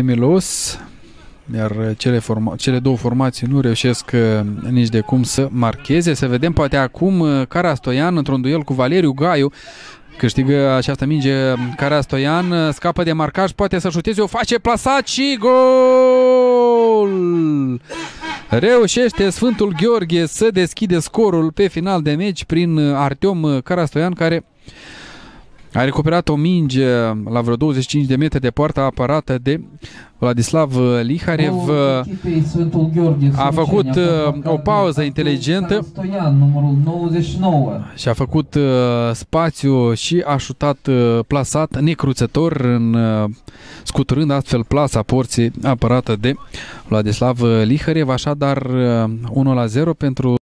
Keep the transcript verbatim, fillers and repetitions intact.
Milos, iar cele, forma cele două formații nu reușesc uh, nici de cum să marcheze. Să vedem poate acum uh, Carastoian într-un duel cu Valeriu Gaiu. Câștigă această minge Carastoian, uh, scapă de marcaj, poate să șuteze, o face plasat și gol! Reușește Sfântul Gheorghe să deschide scorul pe final de meci prin Artiom Carastoian, care a recuperat o minge la vreo douăzeci și cinci de metri de poarta apărată de Vladislav Liharev. A făcut o pauză inteligentă și a făcut spațiu și a șutat plasat, necruțător, în, scuturând astfel plasa porții apărată de Vladislav Liharev. Așadar unu la zero pentru